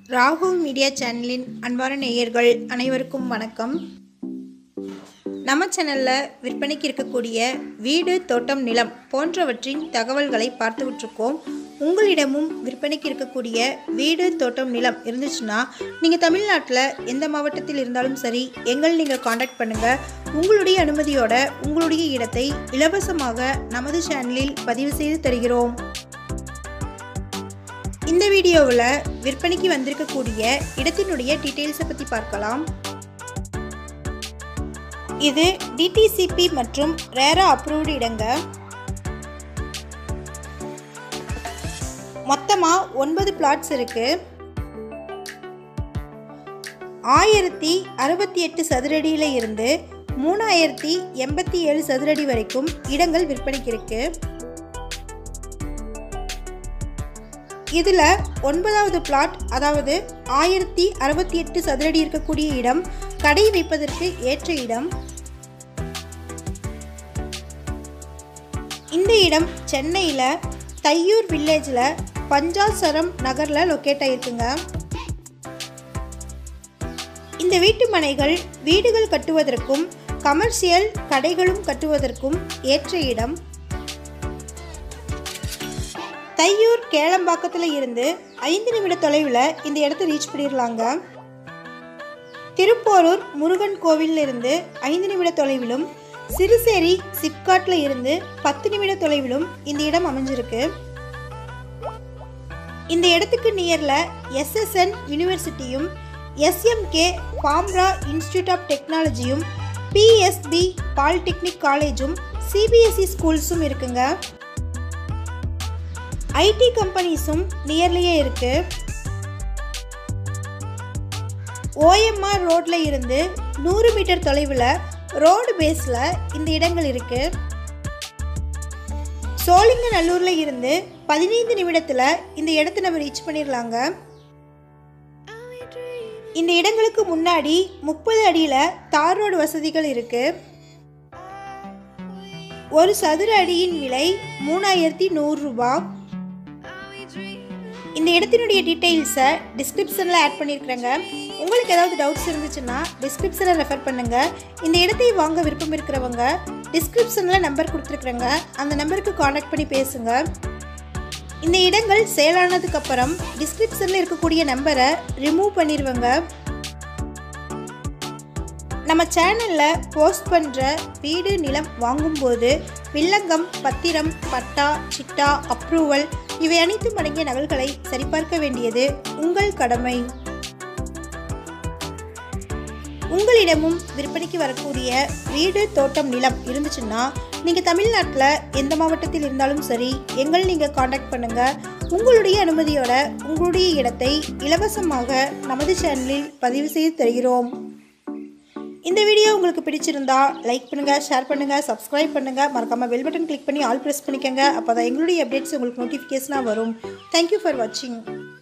ராகுல் மீடியா சேனலின் அன்பான நேயர்கள் அனைவருக்கும் வணக்கம். நம்ம சேனலில் விற்பனைக்கு இருக்கக்கூடிய வீடு, தோட்டம், நிலம் போன்றவற்றின் தகவல்களை பார்த்துக்கிட்டுருக்கோம். உங்களிடமும் விற்பனைக்கு இருக்கக்கூடிய வீடு, தோட்டம், நிலம் இருந்துச்சுன்னா நீங்கள் தமிழ்நாட்டில் எந்த மாவட்டத்தில் இருந்தாலும் சரி நீங்கள் காண்டாக்ட் பண்ணுங்கள். உங்களுடைய அனுமதியோட உங்களுடைய இடத்தை இலவசமாக நமது சேனலில் பதிவு செய்து தருகிறோம். இந்த வீடியோவில் விற்பனைக்கு வந்திருக்கக்கூடிய இடத்தினுடைய டீட்டெயில்ஸை பற்றி பார்க்கலாம். இது டிடிசிபி மற்றும் ரேரா அப்ரூவ்டு இடங்க. மொத்தமாக 9 பிளாட்ஸ் இருக்கு. 1068 சதுரடியில் இருந்து 3087 சதுரடி வரைக்கும் இடங்கள் விற்பனைக்கு இருக்கு. இதில் 9வது பிளாட், அதாவது 1068 சதுரடி இருக்கக்கூடிய இடம் கடை வைப்பதற்கு ஏற்ற இடம். இந்த இடம் சென்னையில் தையூர் வில்லேஜில் பஞ்சாசரம் நகரில் லொக்கேட் ஆகிருக்குங்க. இந்த வீட்டு மனைகள் வீடுகள் கட்டுவதற்கும் கமர்ஷியல் கடைகளும் கட்டுவதற்கும் ஏற்ற இடம். தையூர் கேளம்பாக்கத்தில் இருந்து 5 நிமிட தொலைவில் இந்த இடத்தை ரீச் பண்ணிடலாங்க. திருப்போரூர் முருகன் கோவிலில் இருந்து 5 நிமிட தொலைவிலும், சிறுசேரி சிப்காட்டில் இருந்து 10 நிமிட தொலைவிலும் இந்த இடம் அமைஞ்சிருக்கு. இந்த இடத்துக்கு நியரில் SSN யூனிவர்சிட்டியும், SMK பாம்ரா இன்ஸ்டிடியூட் ஆஃப் டெக்னாலஜியும், PSB பாலிடெக்னிக் காலேஜும், CBSE ஸ்கூல்ஸும் இருக்குங்க. IT கம்பெனிஸும் நியர்லியே இருக்கு. OMR ரோட்ல இருந்து 100 மீட்டர் தொலைவில் ரோடு பேஸில் இந்த இடங்கள் இருக்கு. சோழிங்கநல்லூர்ல இருந்து 15 நிமிடத்தில் இந்த இடத்தை நம்ம ரீச் பண்ணிடலாங்க. இந்த இடங்களுக்கு முன்னாடி 30 அடியில் தார் ரோடு வசதிகள் இருக்கு. ஒரு சதுர அடியின் விலை 3100 ரூபாய். இந்த இடத்தினுடைய டீட்டெயில்ஸை டிஸ்கிரிப்ஷனில் ஆட் பண்ணியிருக்கிறேங்க. உங்களுக்கு ஏதாவது டவுட்ஸ் இருந்துச்சுன்னா டிஸ்கிரிப்ஷனில் ரெஃபர் பண்ணுங்கள். இந்த இடத்தை வாங்க விருப்பம் இருக்கிறவங்க டிஸ்கிரிப்ஷனில் நம்பர் கொடுத்துருக்குறேங்க, அந்த நம்பருக்கு காண்டாக்ட் பண்ணி பேசுங்க. இந்த இடங்கள் சேலானதுக்கப்புறம் டிஸ்கிரிப்ஷனில் இருக்கக்கூடிய நம்பரை ரிமூவ் பண்ணிடுவாங்க. நம்ம சேனலில் போஸ்ட் பண்ணுற வீடு, நிலம் வாங்கும்போது வில்லங்கம், பத்திரம், பட்டா, சிட்டா, அப்ரூவல் இவை அனைத்தும் அடங்கிய நகல்களை சரிபார்க்க வேண்டியது உங்கள் கடமை. உங்களிடமும் விற்பனைக்கு வரக்கூடிய வீடு, தோட்டம், நிலம் இருந்துச்சுன்னா நீங்கள் தமிழ்நாட்டில் எந்த மாவட்டத்தில் இருந்தாலும் சரி நீங்கள் காண்டாக்ட் பண்ணுங்கள். உங்களுடைய அனுமதியோட உங்களுடைய இடத்தை இலவசமாக நமது சேனலில் பதிவு செய்து தருகிறோம். இந்த வீடியோ உங்களுக்கு பிடிச்சிருந்தா லைக் பண்ணுங்கள், ஷேர் பண்ணுங்கள், சப்ஸ்கிரைப் பண்ணுங்கள். மறக்காமல் பெல் பட்டன் கிளிக் பண்ணி ஆல் ப்ரெஸ் பண்ணிக்கோங்க. அப்போ தான் எங்களுடைய அப்டேட்ஸ் உங்களுக்கு நோட்டிஃபிகேஷனாக வரும். தேங்க்யூ ஃபார் வாட்சிங்.